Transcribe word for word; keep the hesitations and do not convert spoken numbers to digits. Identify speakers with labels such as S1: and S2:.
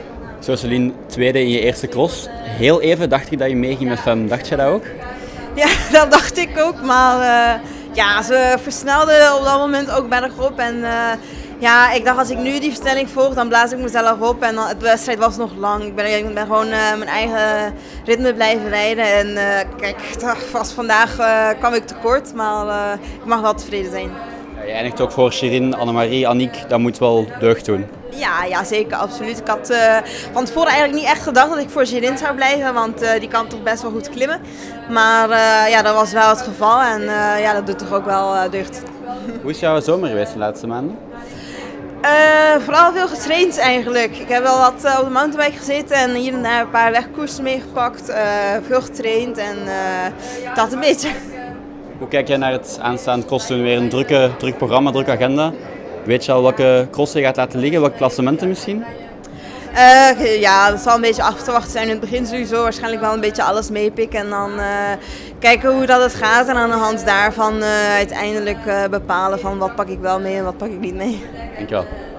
S1: Zo Celine, tweede in je eerste cross. Heel even dacht ik dat je meeging met Fem. Dacht je dat ook?
S2: Ja, dat dacht ik ook. Maar uh, ja, ze versnelde op dat moment ook bergop. En uh, ja, ik dacht als ik nu die versnelling volg, dan blaas ik mezelf op. En dan, de wedstrijd was nog lang. Ik ben, ik ben gewoon uh, mijn eigen ritme blijven rijden. En uh, kijk, was vandaag uh, kwam ik tekort. Maar uh, ik mag wel tevreden zijn.
S1: Ja, je eindigt ook voor Shirin, Annemarie, Aniek. Dat moet wel deugd doen.
S2: Ja, ja, zeker, absoluut. Ik had uh, van tevoren eigenlijk niet echt gedacht dat ik voor Shirin zou blijven, want uh, die kan toch best wel goed klimmen. Maar uh, ja, dat was wel het geval en uh, ja, dat doet toch ook wel uh, deugd.
S1: Hoe is jouw zomer geweest de laatste maanden?
S2: Uh, vooral veel getraind eigenlijk. Ik heb wel wat uh, op de mountainbike gezeten en hier en daar een paar wegkoersen meegepakt. Uh, veel getraind en uh, dat een beetje.
S1: Hoe kijk jij naar het aanstaande crosssen? Weer een drukke, druk programma, drukke agenda. Weet je al welke crossen je gaat laten liggen, welke klassementen misschien?
S2: Uh, ja, dat zal een beetje af te wachten zijn. In het begin sowieso waarschijnlijk wel een beetje alles meepikken en dan uh, kijken hoe dat het gaat. En aan de hand daarvan uh, uiteindelijk uh, bepalen van wat pak ik wel mee en wat pak ik niet mee.
S1: Dankjewel.